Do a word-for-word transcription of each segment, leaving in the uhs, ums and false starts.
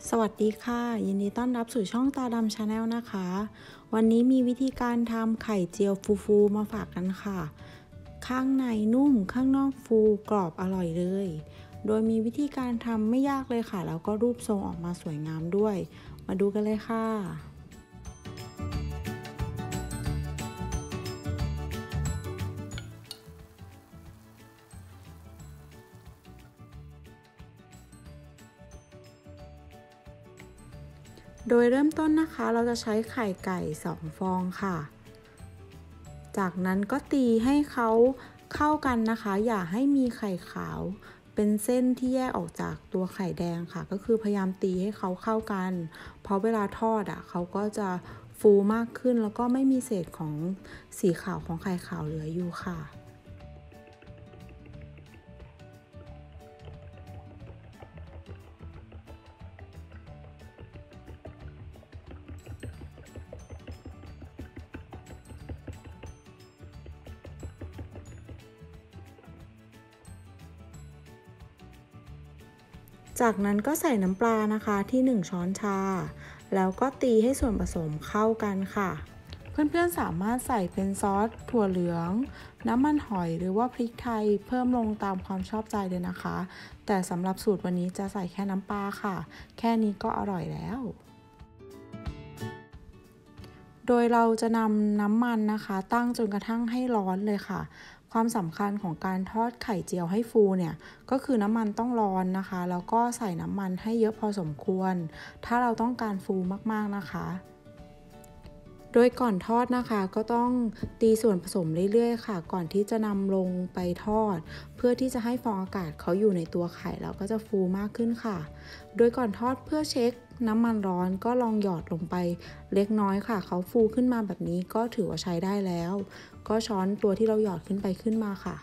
สวัสดีค่ะยินดีต้อนรับสู่ช่องตาดำชาแนลนะคะวันนี้มีวิธีการทำไข่เจียวฟูๆมาฝากกันค่ะข้างในนุ่มข้างนอกฟูกรอบอร่อยเลยโดยมีวิธีการทำไม่ยากเลยค่ะแล้วก็รูปทรงออกมาสวยงามด้วยมาดูกันเลยค่ะโดยเริ่มต้นนะคะเราจะใช้ไข่ไก่สองฟองค่ะจากนั้นก็ตีให้เขาเข้ากันนะคะอย่าให้มีไข่ขาวเป็นเส้นที่แยกออกจากตัวไข่แดงค่ะก็คือพยายามตีให้เขาเข้ากันเพราะเวลาทอดอ่ะเขาก็จะฟูมากขึ้นแล้วก็ไม่มีเศษของสีขาวของไข่ขาวเหลืออยู่ค่ะจากนั้นก็ใส่น้ำปลานะคะที่หนึ่งช้อนชาแล้วก็ตีให้ส่วนผสมเข้ากันค่ะเพื่อนๆสามารถใส่เป็นซอสถั่วเหลืองน้ำมันหอยหรือว่าพริกไทยเพิ่มลงตามความชอบใจเลยนะคะแต่สำหรับสูตรวันนี้จะใส่แค่น้ำปลาค่ะแค่นี้ก็อร่อยแล้วโดยเราจะนำน้ำมันนะคะตั้งจนกระทั่งให้ร้อนเลยค่ะความสำคัญของการทอดไข่เจียวให้ฟูเนี่ยก็คือน้ำมันต้องร้อนนะคะแล้วก็ใส่น้ำมันให้เยอะพอสมควรถ้าเราต้องการฟูมากๆนะคะโดยก่อนทอดนะคะก็ต้องตีส่วนผสมเรื่อยๆค่ะก่อนที่จะนำลงไปทอดเพื่อที่จะให้ฟองอากาศเขาอยู่ในตัวไข่แล้วก็จะฟูมากขึ้นค่ะโดยก่อนทอดเพื่อเช็คน้ำมันร้อนก็ลองหยอดลงไปเล็กน้อยค่ะเขาฟูขึ้นมาแบบนี้ก็ถือว่าใช้ได้แล้วก็ช้อนตัวที่เราหยอดขึ้นไปขึ้นมาค่ะ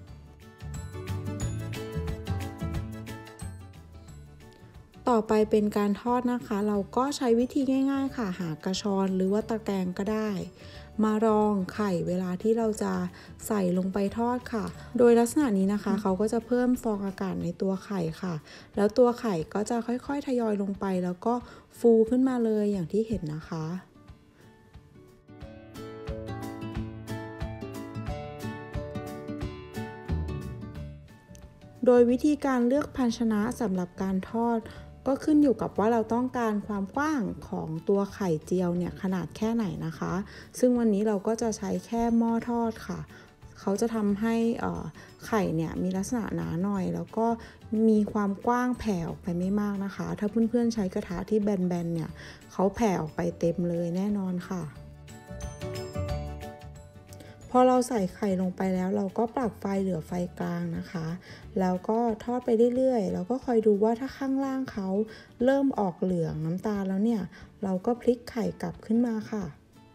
ต่อไปเป็นการทอดนะคะเราก็ใช้วิธีง่ายๆค่ะหากระชอนหรือว่าตะแกรงก็ได้มารองไข่เวลาที่เราจะใส่ลงไปทอดค่ะโดยลักษณะนี้นะคะเขาก็จะเพิ่มฟองอากาศในตัวไข่ค่ะแล้วตัวไข่ก็จะค่อยๆทยอยลงไปแล้วก็ฟูขึ้นมาเลยอย่างที่เห็นนะคะโดยวิธีการเลือกภาชนะสำหรับการทอดก็ขึ้นอยู่กับว่าเราต้องการความกว้างของตัวไข่เจียวเนี่ยขนาดแค่ไหนนะคะซึ่งวันนี้เราก็จะใช้แค่หม้อทอดค่ะเขาจะทำให้ไข่เนี่ยมีลักษณะหนาหน่อยแล้วก็มีความกว้างแผ่ออกไปไม่มากนะคะถ้าเพื่อนๆใช้กระทะที่แบนๆเนี่ยเขาแผ่ออกไปเต็มเลยแน่นอนค่ะพอเราใส่ไข่ลงไปแล้วเราก็ปรับไฟเหลือไฟกลางนะคะแล้วก็ทอดไปเรื่อยๆแล้วก็คอยดูว่าถ้าข้างล่างเขาเริ่มออกเหลืองน้ำตาลแล้วเนี่ยเราก็พลิกไข่กลับขึ้นมาค่ะ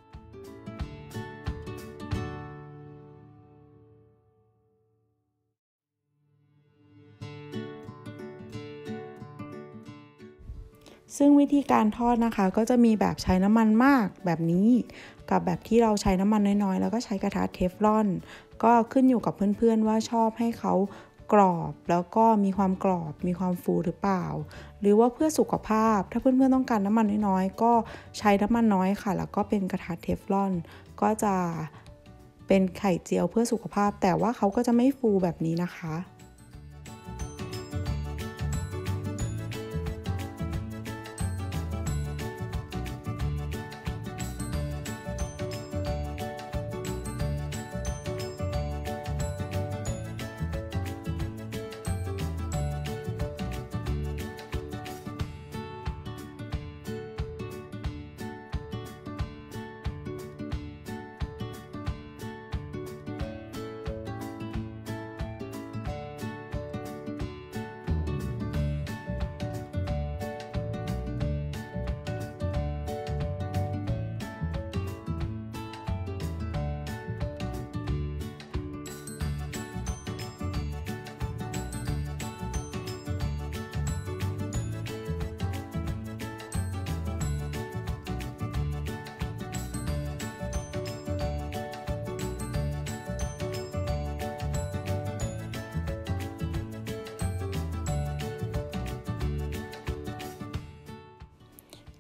ซึ่งวิธีการทอดนะคะก็จะมีแบบใช้น้ำมันมากแบบนี้กับแบบที่เราใช้น้ำมันน้อยๆแล้วก็ใช้กระทะเทฟลอนก็ขึ้นอยู่กับเพื่อนๆว่าชอบให้เขากรอบแล้วก็มีความกรอบมีความฟูหรือเปล่าหรือว่าเพื่อสุขภาพถ้าเพื่อนๆต้องการน้ำมันน้อยๆก็ใช้น้ำมันน้อยค่ะแล้วก็เป็นกระทะเทฟลอนก็จะเป็นไข่เจียวเพื่อสุขภาพแต่ว่าเขาก็จะไม่ฟูแบบนี้นะคะ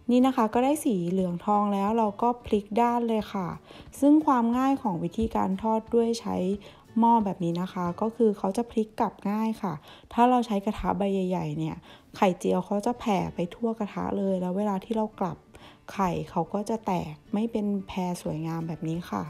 นี่นะคะก็ได้สีเหลืองทองแล้วเราก็พลิกด้านเลยค่ะซึ่งความง่ายของวิธีการทอดด้วยใช้หม้อแบบนี้นะคะก็คือเขาจะพลิกกลับง่ายค่ะถ้าเราใช้กระทะใบใหญ่ๆเนี่ยไข่เจียวเขาจะแผ่ไปทั่วกระทะเลยแล้วเวลาที่เรากลับไข่เขาก็จะแตกไม่เป็นแพรสวยงามแบบนี้ค่ะ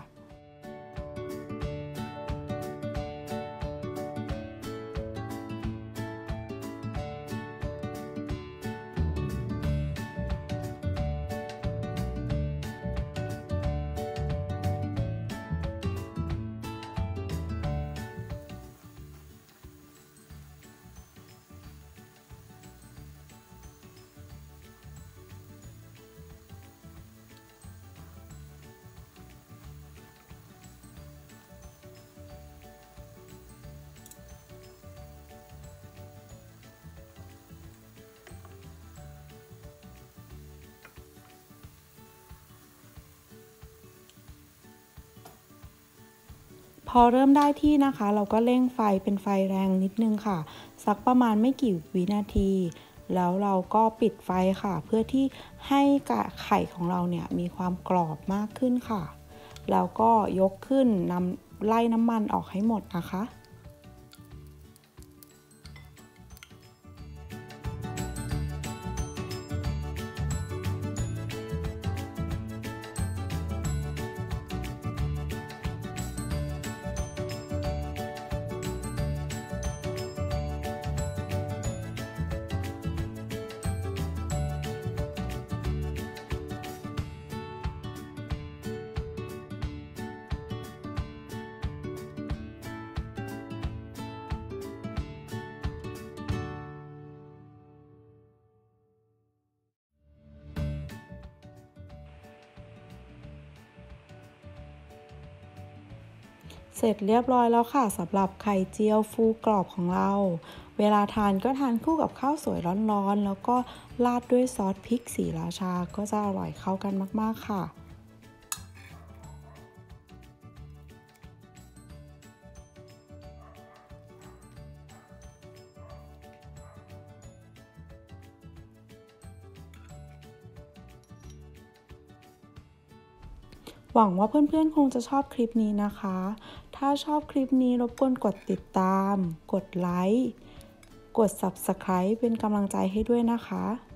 พอเริ่มได้ที่นะคะเราก็เร่งไฟเป็นไฟแรงนิดนึงค่ะสักประมาณไม่กี่วินาทีแล้วเราก็ปิดไฟค่ะเพื่อที่ให้กะไข่ของเราเนี่ยมีความกรอบมากขึ้นค่ะแล้วก็ยกขึ้นนำไล่น้ำมันออกให้หมดนะคะ เสร็จเรียบร้อยแล้วค่ะสำหรับไข่เจียวฟูกรอบของเราเวลาทานก็ทานคู่กับข้าวสวยร้อนๆแล้วก็ราดด้วยซอสพริกศรีราชาก็จะอร่อยเข้ากันมากๆค่ะหวังว่าเพื่อนๆคงจะชอบคลิปนี้นะคะถ้าชอบคลิปนี้รบกวนกดติดตามกดไลค์กด ซับสไครบ์ เป็นกำลังใจให้ด้วยนะคะ